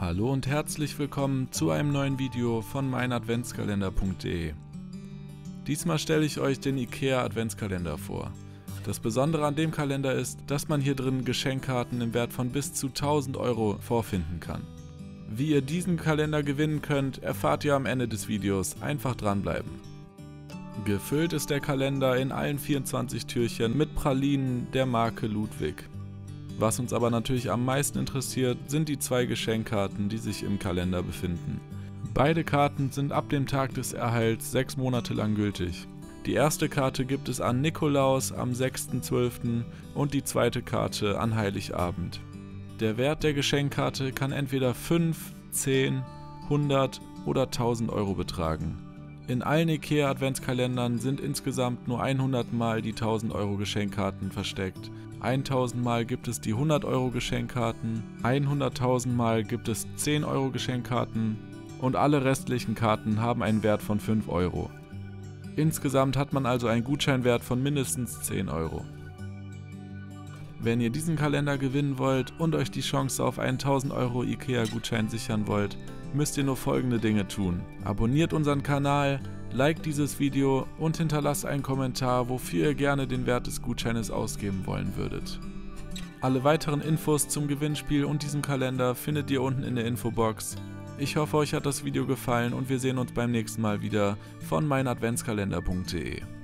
Hallo und herzlich willkommen zu einem neuen Video von meinadventskalender.de. Diesmal stelle ich euch den IKEA Adventskalender vor. Das Besondere an dem Kalender ist, dass man hier drin Geschenkkarten im Wert von bis zu 1000 Euro vorfinden kann. Wie ihr diesen Kalender gewinnen könnt, erfahrt ihr am Ende des Videos. Einfach dranbleiben. Gefüllt ist der Kalender in allen 24 Türchen mit Pralinen der Marke Ludwig. Was uns aber natürlich am meisten interessiert, sind die 2 Geschenkkarten, die sich im Kalender befinden. Beide Karten sind ab dem Tag des Erhalts 6 Monate lang gültig. Die erste Karte gibt es an Nikolaus am 6.12. und die zweite Karte an Heiligabend. Der Wert der Geschenkkarte kann entweder 5, 10, 100 oder 1000 Euro betragen. In allen IKEA Adventskalendern sind insgesamt nur 100 Mal die 1000 Euro Geschenkkarten versteckt. 1000 Mal gibt es die 100 Euro Geschenkkarten, 100.000 Mal gibt es 10 Euro Geschenkkarten und alle restlichen Karten haben einen Wert von 5 Euro. Insgesamt hat man also einen Gutscheinwert von mindestens 10 Euro. Wenn ihr diesen Kalender gewinnen wollt und euch die Chance auf einen 1000 Euro IKEA-Gutschein sichern wollt, müsst ihr nur folgende Dinge tun. Abonniert unseren Kanal, liked dieses Video und hinterlasst einen Kommentar, wofür ihr gerne den Wert des Gutscheines ausgeben wollen würdet. Alle weiteren Infos zum Gewinnspiel und diesem Kalender findet ihr unten in der Infobox. Ich hoffe, euch hat das Video gefallen und wir sehen uns beim nächsten Mal wieder von meinadventskalender.de.